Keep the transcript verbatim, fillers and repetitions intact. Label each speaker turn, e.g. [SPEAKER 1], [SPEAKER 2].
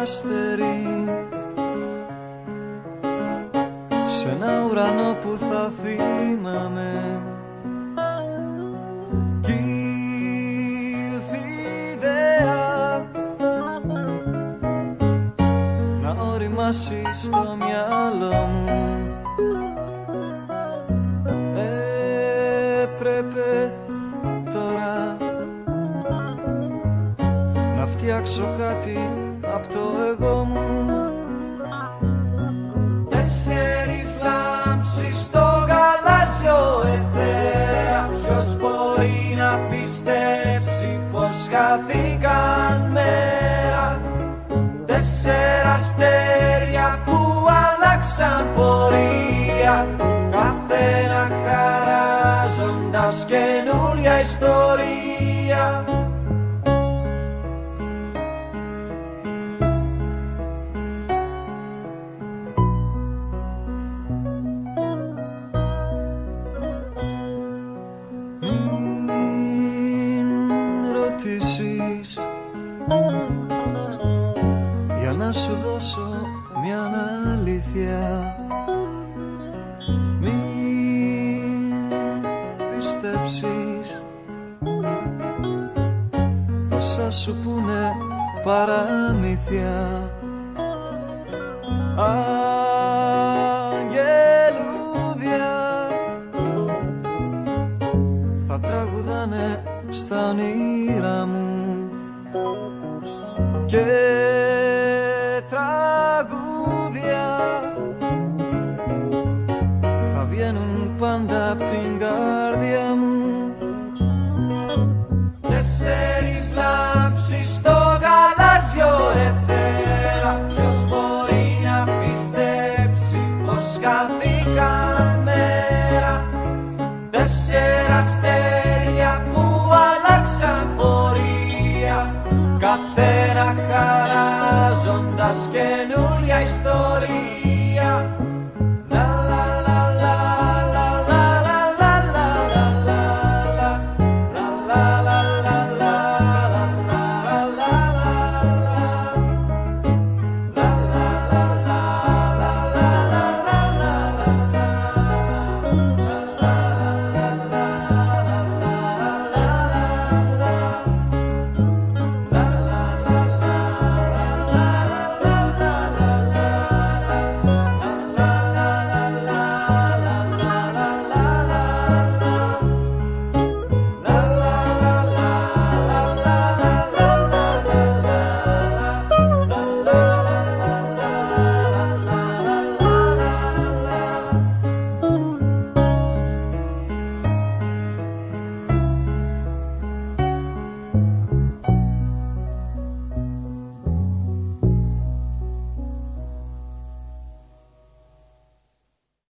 [SPEAKER 1] αστέρι σε ένα ουρανό που θα θυμάμαι. Κι ήλθε η ιδέα να οριμάσει στο μυαλό μου. Έπρεπε τώρα να φτιάξω κάτι απ' το εγώ μου. Τέσσερις λάμψεις στο γαλάζιο αιθέρα. Ποιος μπορεί να πιστέψει πως χάθηκαν μέρα. Τέσσερα αστέρια που άλλαξαν πορεία, καθένα χαράζοντας καινούρια ιστορία. Για να σου δώσω μια αλήθεια, μην πιστέψεις όσα σου πούνε παραμύθια. Αγγελούδια θα τραγουδάνε στα όνειρά μου και τραγούδια θα βγαίνουν πάντα απ' την καρδιά μου. Τέσσερις λάμψεις στο γαλάζιο αιθέρα. Ποιος μπορεί να πιστέψει πως χάθηκαν μέρα. Τέσσερα αστέρια που άλλαξαν πορεία, καθένα χαράζοντας καινούρια ιστορία.